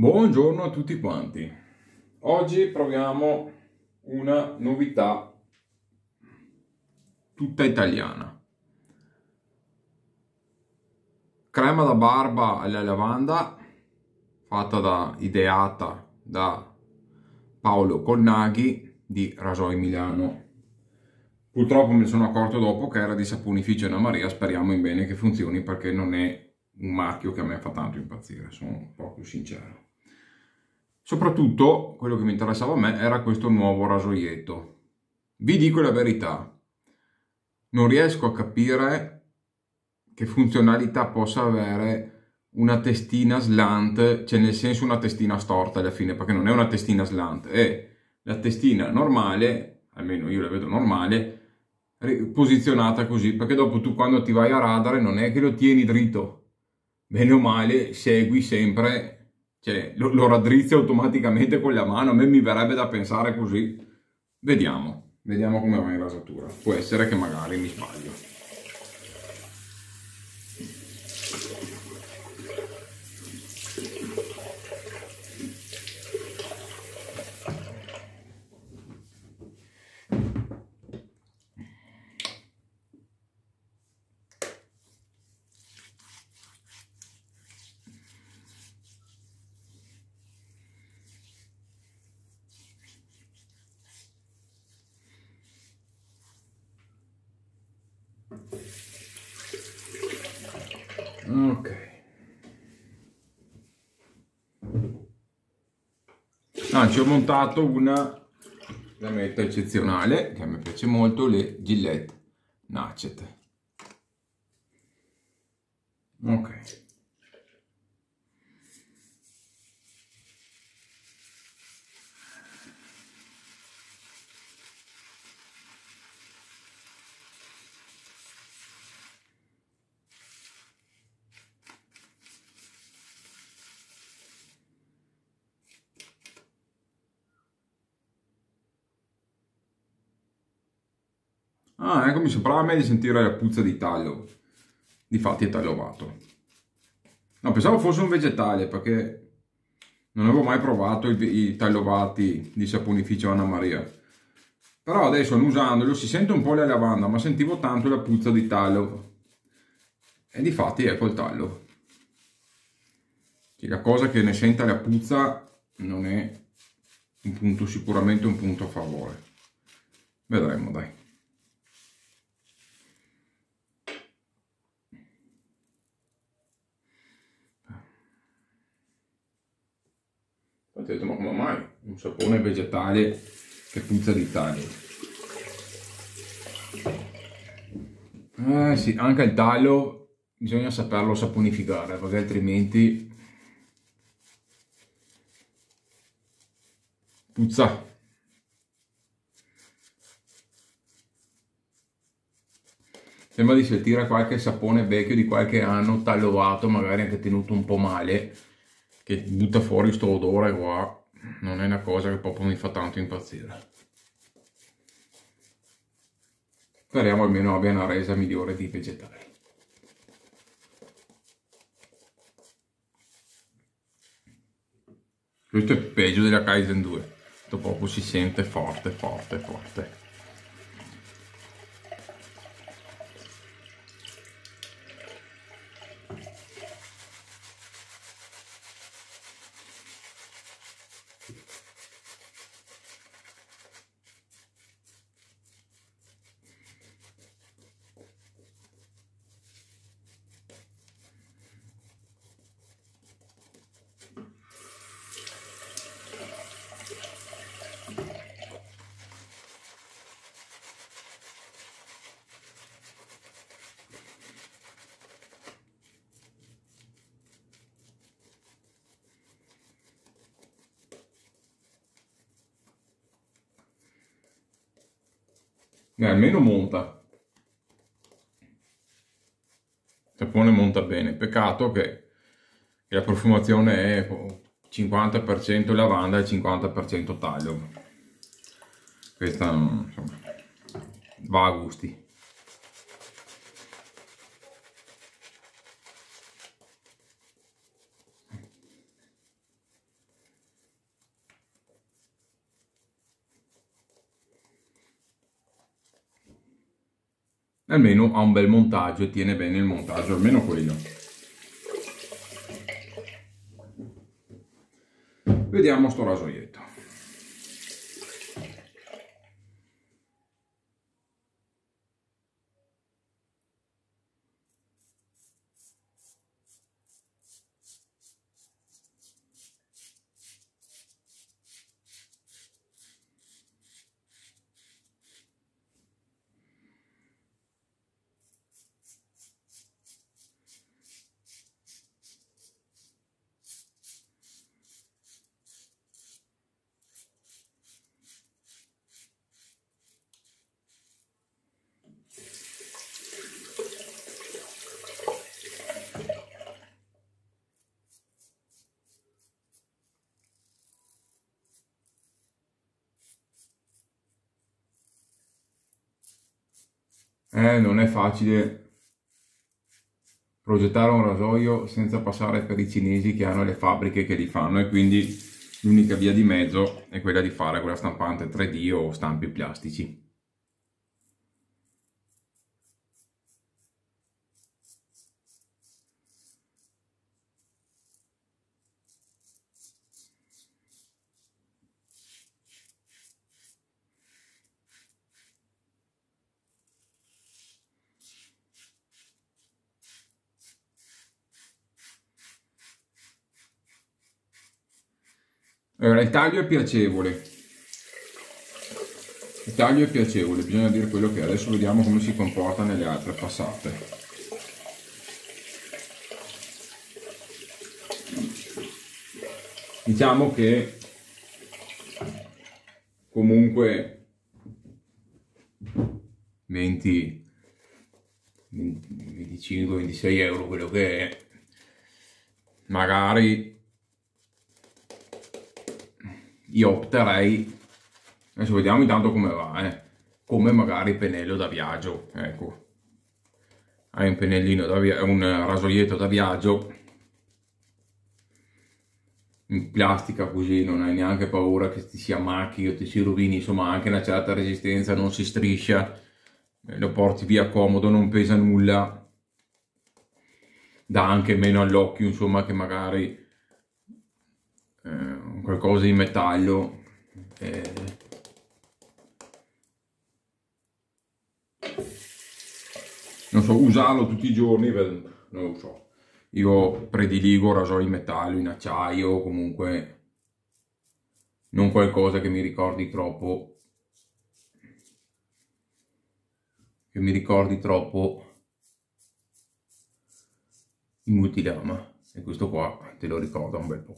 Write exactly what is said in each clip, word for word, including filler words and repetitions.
Buongiorno a tutti quanti. Oggi proviamo una novità tutta italiana. Crema da barba alla lavanda fatta da ideata da Paolo Colnaghi di Rasoi Milano. Purtroppo mi sono accorto dopo che era di Saponificio Anna Maria, speriamo in bene che funzioni perché non è un marchio che a me fa tanto impazzire, sono proprio sincero. Soprattutto quello che mi interessava a me era questo nuovo rasoietto. Vi dico la verità, non riesco a capire che funzionalità possa avere una testina slant, cioè nel senso una testina storta alla fine, perché non è una testina slant, è la testina normale, almeno io la vedo normale, posizionata così, perché dopo tu quando ti vai a radare non è che lo tieni dritto, bene o male segui sempre, cioè lo, lo raddrizzi automaticamente con la mano. A me mi verrebbe da pensare così. Vediamo, vediamo come va in rasatura. Può essere che magari mi sbaglio. Ok. Ah, ci ho montato una lametta eccezionale che a me piace molto, le Gillette Nacet. Ok. Ah, ecco, mi sembrava a me di sentire la puzza di taglio. Difatti è tagliovato. No, pensavo fosse un vegetale perché non avevo mai provato i, i tagliovati di Saponificio Anna Maria. Però adesso usandolo si sente un po' la lavanda, ma sentivo tanto la puzza di taglio. E difatti ecco il taglio. La cosa che ne senta la puzza non è un punto, sicuramente un punto a favore. Vedremo, dai. Ho detto, ma come mai un sapone vegetale che puzza di taglio? Eh sì, anche il taglio bisogna saperlo saponificare, perché altrimenti puzza. Sembra di sentire qualche sapone vecchio di qualche anno, tagliovato, magari anche tenuto un po' male, che butta fuori sto odore qua. Non è una cosa che proprio mi fa tanto impazzire. Speriamo almeno abbia una resa migliore di vegetali. Questo è peggio della Kaizen due. Questo proprio si sente forte, forte, forte. Eh, almeno monta. Il sapone monta bene. Peccato che, che la profumazione è cinquanta per cento lavanda e cinquanta per cento taglio. Questa insomma, va a gusti. almeno ha un bel montaggio e tiene bene il montaggio, almeno quello. Vediamo sto rasoietto. Eh, non è facile progettare un rasoio senza passare per i cinesi che hanno le fabbriche che li fanno, e quindi l'unica via di mezzo è quella di fare quella stampante tre D o stampi plastici. Allora, il taglio è piacevole, il taglio è piacevole, bisogna dire quello che è. Adesso vediamo come si comporta nelle altre passate. Diciamo che comunque venti, venticinque, ventisei euro, quello che è, magari io opterei, adesso vediamo intanto come va, eh, come magari pennello da viaggio. Ecco, hai un pennellino da viaggio, un rasoietto da viaggio in plastica, così non hai neanche paura che ti si ammacchi o ti si rovini, insomma anche una certa resistenza, non si striscia, lo porti via comodo, non pesa nulla, dà anche meno all'occhio, insomma, che magari eh, qualcosa di metallo. Eh, non so, usarlo tutti i giorni, non lo so. Io prediligo rasoi in metallo, in acciaio, comunque non qualcosa che mi ricordi troppo, che mi ricordi troppo il multilama, e questo qua te lo ricorda un bel po'.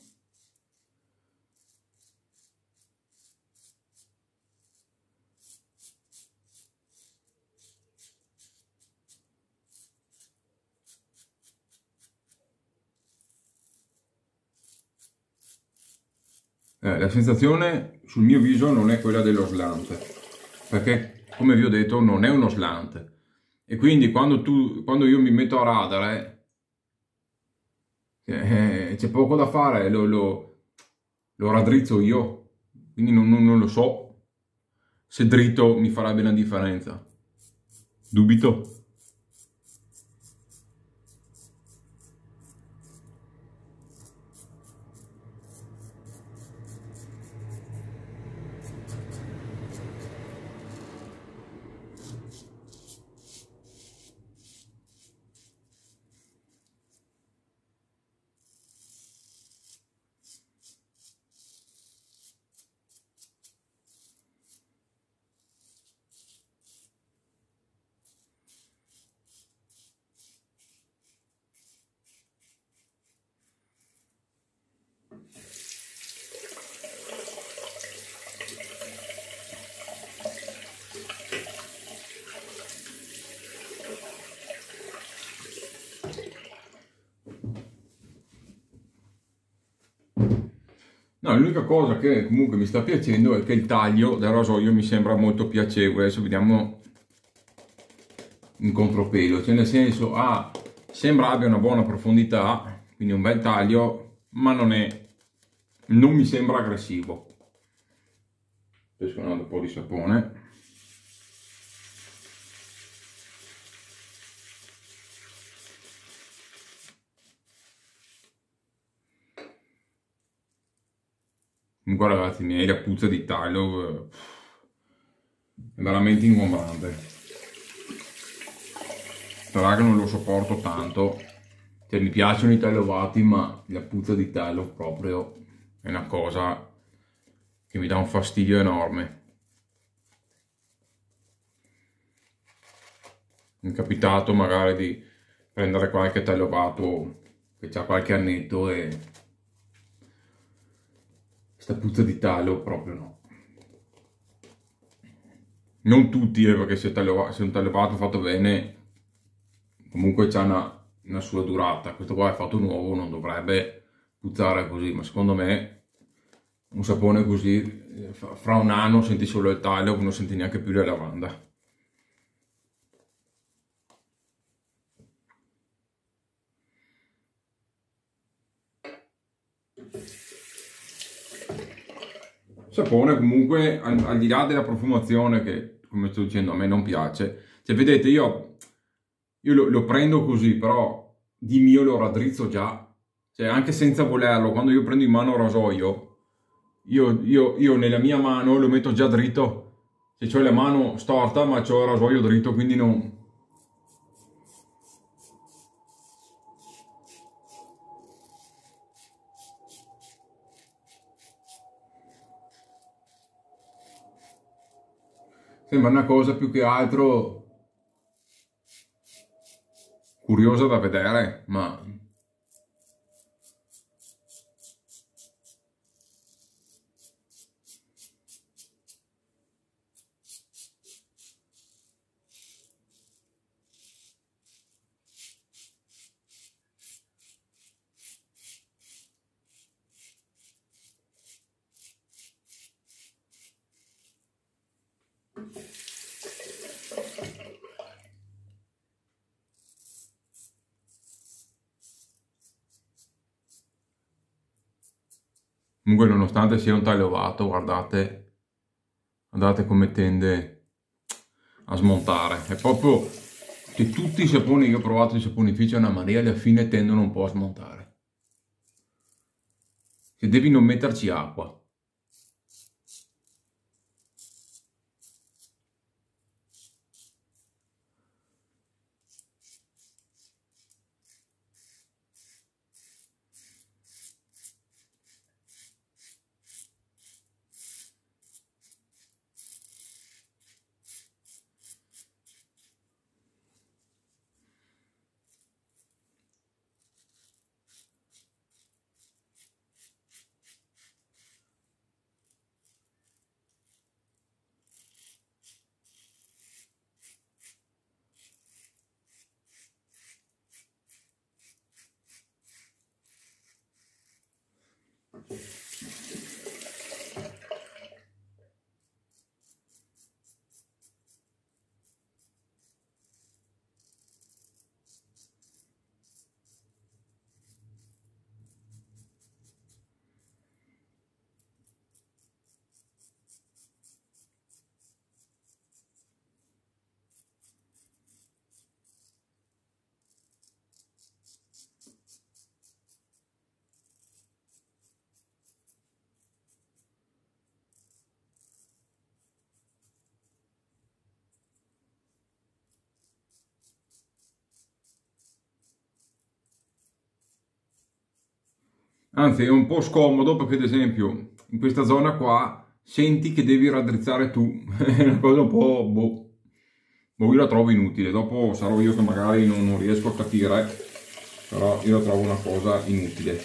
Eh, la sensazione sul mio viso non è quella dello slant, perché come vi ho detto non è uno slant, e quindi quando, tu, quando io mi metto a radare eh, c'è poco da fare, lo, lo, lo raddrizzo io, quindi non, non, non lo so se dritto mi farebbe una differenza, dubito. No, l'unica cosa che comunque mi sta piacendo è che il taglio del rasoio mi sembra molto piacevole. Adesso vediamo in contropelo, cioè nel senso, ah, sembra abbia una buona profondità, quindi un bel taglio, ma non è, non mi sembra aggressivo. Adesso un po' di sapone. Comunque ragazzi miei, la puzza di taglio è veramente ingombrante. Sarà che non lo sopporto tanto. Cioè mi piacciono i tagliovati, ma la puzza di taglio proprio è una cosa che mi dà un fastidio enorme. Mi è capitato magari di prendere qualche tagliovato che ha qualche annetto e sta puzza di taglio proprio no. Non tutti, eh, perché se, taglio, se un tagliovato fatto bene comunque c'ha una, una sua durata. Questo qua è fatto nuovo, non dovrebbe puzzare così, ma secondo me un sapone così fra un anno senti solo il taglio, non senti neanche più la lavanda. Sapone comunque al, al di là della profumazione che, come sto dicendo, a me non piace. Cioè vedete, io, io lo, lo prendo così, però di mio lo raddrizzo già. Cioè anche senza volerlo, quando io prendo in mano il rasoio, io, io, io nella mia mano lo metto già dritto. Cioè ho la mano storta ma ho il rasoio dritto, quindi non... Sembra una cosa più che altro curiosa da vedere, ma comunque nonostante sia un taglio ovato, guardate, guardate come tende a smontare. È proprio che tutti i saponi che ho provato, i saponifici a una marea, alla fine tendono un po' a smontare. Se devi non metterci acqua. Anzi, è un po' scomodo perché, ad esempio, in questa zona qua senti che devi raddrizzare tu. È una cosa un po'... boh. Boh, io la trovo inutile. Dopo sarò io che magari non, non riesco a capire, però io la trovo una cosa inutile.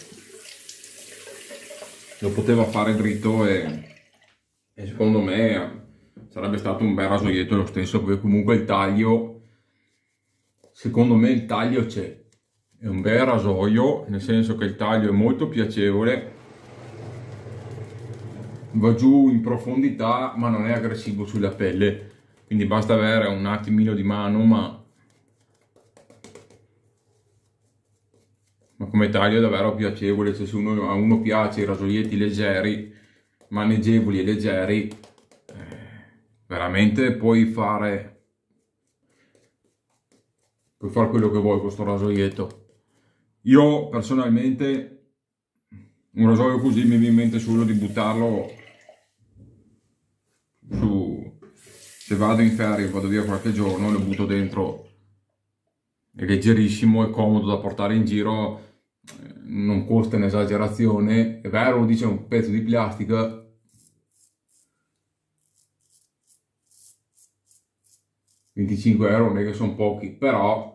Lo poteva fare dritto e, e secondo me sarebbe stato un bel rasoietto lo stesso, perché comunque il taglio, secondo me il taglio c'è. È un bel rasoio, nel senso che il taglio è molto piacevole, va giù in profondità ma non è aggressivo sulla pelle, quindi basta avere un attimino di mano, ma, ma come taglio è davvero piacevole. Cioè, se uno, a uno piace i rasoietti leggeri, maneggevoli e leggeri, eh, veramente puoi fare, puoi fare quello che vuoi con questo rasoietto. Io personalmente un rasoio così mi viene in mente solo di buttarlo su, se vado in ferie, vado via qualche giorno, lo butto dentro, è leggerissimo, è comodo da portare in giro, non costa un'esagerazione, è vero, dice un pezzo di plastica, venticinque euro non è che sono pochi, però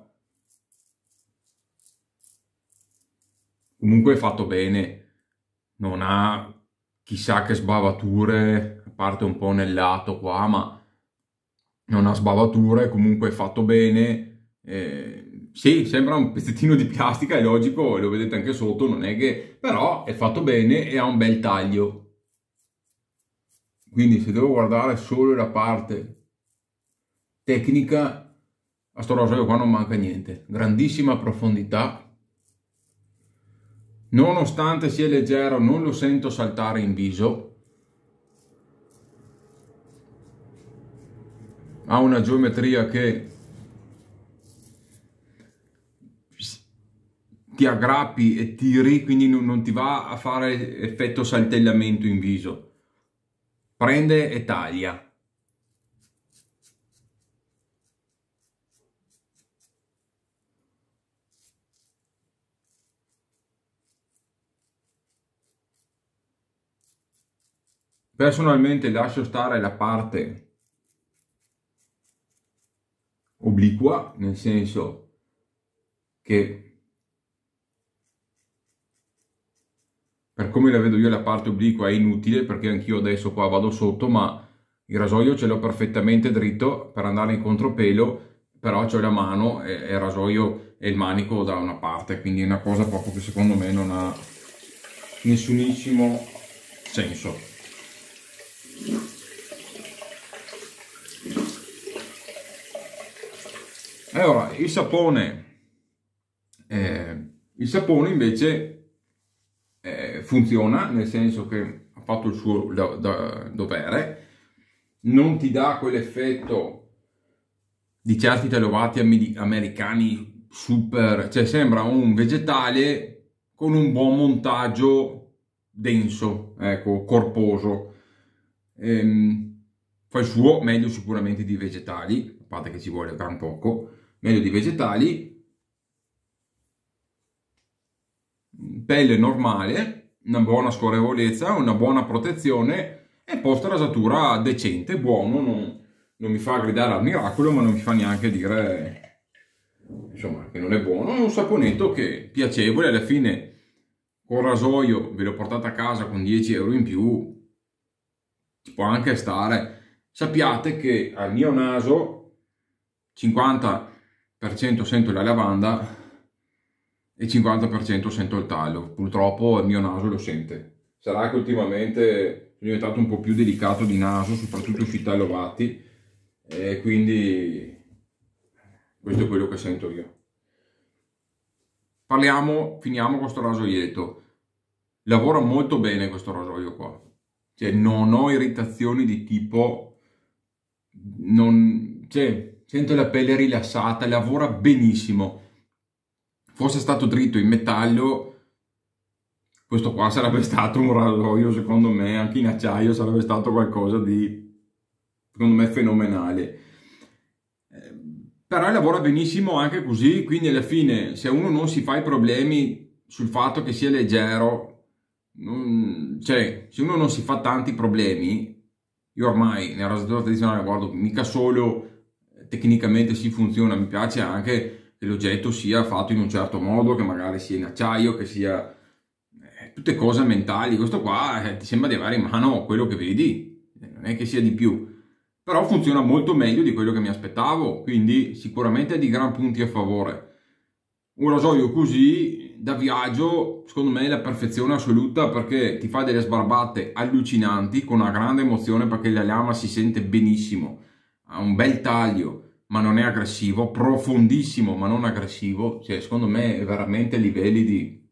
comunque è fatto bene, non ha chissà che sbavature, a parte un po' nel lato qua, ma non ha sbavature, comunque è fatto bene. Eh, sì, sembra un pezzettino di plastica, è logico, lo vedete anche sotto, non è che... però è fatto bene e ha un bel taglio. Quindi se devo guardare solo la parte tecnica, a sto rasoio qua non manca niente. Grandissima profondità. Nonostante sia leggero, non lo sento saltare in viso. Ha una geometria che ti aggrappi e tiri, quindi non ti va a fare effetto saltellamento in viso. Prende e taglia. Personalmente lascio stare la parte obliqua, nel senso che per come la vedo io la parte obliqua è inutile, perché anch'io adesso qua vado sotto, ma il rasoio ce l'ho perfettamente dritto per andare in contropelo, però c'ho la mano e il rasoio e il manico da una parte, quindi è una cosa proprio che secondo me non ha nessunissimo senso. Allora, il sapone, eh, il sapone invece eh, funziona, nel senso che ha fatto il suo da, da, dovere, non ti dà quell'effetto di certi telovati americani super, cioè sembra un vegetale con un buon montaggio denso, ecco, corposo. Ehm, fa il suo, meglio sicuramente di vegetali, a parte che ci vuole gran poco, meglio di vegetali, pelle normale, una buona scorrevolezza, una buona protezione e post rasatura decente, buono, non, non mi fa gridare al miracolo, ma non mi fa neanche dire, insomma, che non è buono. È un saponetto che è piacevole, alla fine col rasoio ve l'ho portato a casa con dieci euro in più, ci può anche stare. Sappiate che al mio naso cinquanta per cento sento la lavanda e cinquanta per cento sento il tallo. Purtroppo il mio naso lo sente. Sarà che ultimamente sono diventato un po' più delicato di naso, soprattutto sui tallovati, e quindi questo è quello che sento io. Parliamo, finiamo con questo rasoietto. Lavora molto bene questo rasoio qua. Cioè, non ho irritazioni di tipo... non, cioè, sento la pelle rilassata, lavora benissimo. Fosse stato dritto in metallo, questo qua sarebbe stato un rasoio, secondo me, anche in acciaio sarebbe stato qualcosa di, secondo me, fenomenale. Però lavora benissimo anche così, quindi alla fine, se uno non si fa i problemi sul fatto che sia leggero, non, cioè, se uno non si fa tanti problemi, io ormai nella rasatura tradizionale guardo mica solo tecnicamente si funziona, mi piace anche che l'oggetto sia fatto in un certo modo, che magari sia in acciaio, che sia eh, tutte cose mentali. Questo qua eh, ti sembra di avere in mano quello che vedi, non è che sia di più, però funziona molto meglio di quello che mi aspettavo, quindi sicuramente ha di gran punti a favore. Un rasoio così da viaggio secondo me è la perfezione assoluta, perché ti fa delle sbarbate allucinanti con una grande emozione, perché la lama si sente benissimo, ha un bel taglio ma non è aggressivo, profondissimo ma non aggressivo, cioè secondo me è veramente a livelli di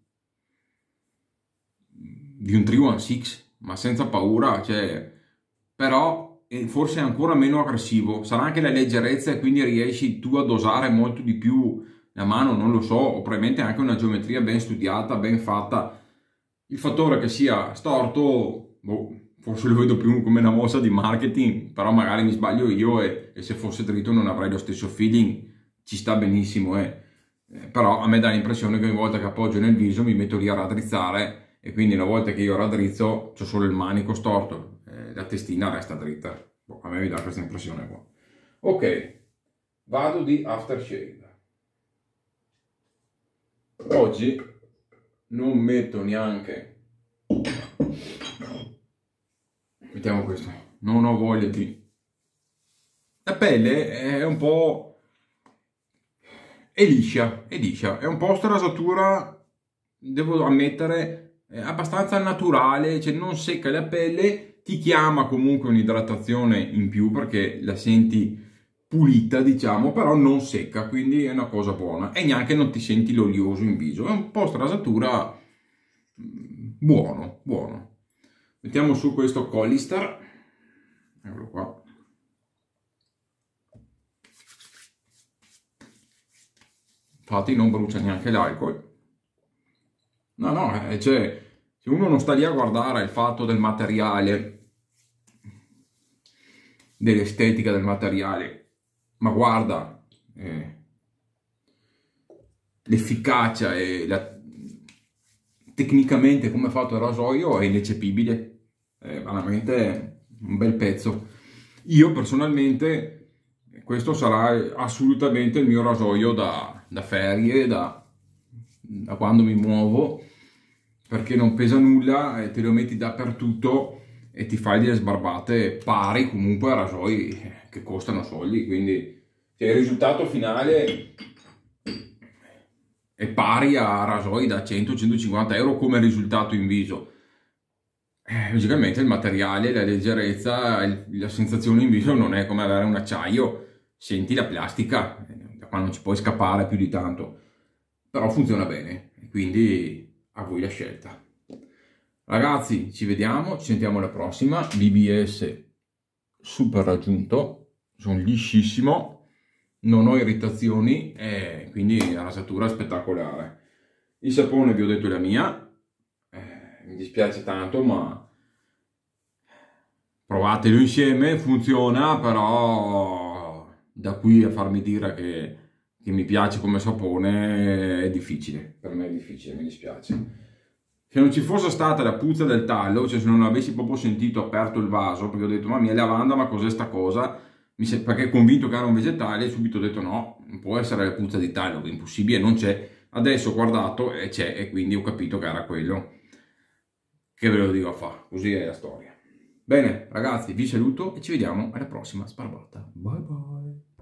di un tre uno sei, ma senza paura, cioè, però è forse ancora meno aggressivo. Sarà anche la leggerezza e quindi riesci tu a dosare molto di più la mano, non lo so, o probabilmente anche una geometria ben studiata, ben fatta. Il fattore che sia storto, boh, forse lo vedo più come una mossa di marketing, però magari mi sbaglio io e, e se fosse dritto non avrei lo stesso feeling, ci sta benissimo, eh. Eh, però a me dà l'impressione che ogni volta che appoggio nel viso mi metto lì a raddrizzare e quindi una volta che io raddrizzo c'ho solo il manico storto, eh, la testina resta dritta. Boh, a me mi dà questa impressione qua. Ok, vado di aftershave. Oggi non metto neanche, mettiamo questo, non ho voglia di... La pelle è un po'... è liscia, è liscia, è un po' strasatura, devo ammettere, è abbastanza naturale, cioè non secca la pelle, ti chiama comunque un'idratazione in più perché la senti pulita, diciamo, però non secca, quindi è una cosa buona e neanche non ti senti l'olioso in viso, è un po' strasatura, buono, buono. Mettiamo su questo Collistar, eccolo qua. Infatti non brucia neanche l'alcol. No, no, eh, cioè, se uno non sta lì a guardare il fatto del materiale, dell'estetica del materiale, ma guarda eh, l'efficacia e la, tecnicamente come è fatto il rasoio è ineccepibile, è veramente un bel pezzo. Io personalmente questo sarà assolutamente il mio rasoio da, da ferie, da, da quando mi muovo, perché non pesa nulla e te lo metti dappertutto e ti fai delle sbarbate pari comunque a rasoi che costano soldi, quindi cioè, il risultato finale è pari a rasoi da cento centocinquanta euro come risultato in viso. Eh, logicamente il materiale, la leggerezza, il, la sensazione in viso non è come avere un acciaio, senti la plastica, da qua non ci puoi scappare più di tanto, però funziona bene, quindi a voi la scelta. Ragazzi, ci vediamo, ci sentiamo alla prossima. B B S super raggiunto, sono liscissimo, non ho irritazioni e quindi la rasatura è spettacolare. Il sapone vi ho detto la mia, eh, mi dispiace tanto ma provatelo insieme, funziona, però da qui a farmi dire che, che mi piace come sapone è difficile, per me è difficile, mi dispiace. Se non ci fosse stata la puzza del tallo, cioè se non avessi proprio sentito aperto il vaso, perché ho detto ma mia lavanda, ma cos'è sta cosa? Mi se... Perché convinto che era un vegetale, subito ho detto no, non può essere la puzza di tallo, è impossibile, non c'è. Adesso ho guardato e c'è e quindi ho capito che era quello. Che ve lo dico a fa, così è la storia. Bene ragazzi, vi saluto e ci vediamo alla prossima sparbata. Bye bye.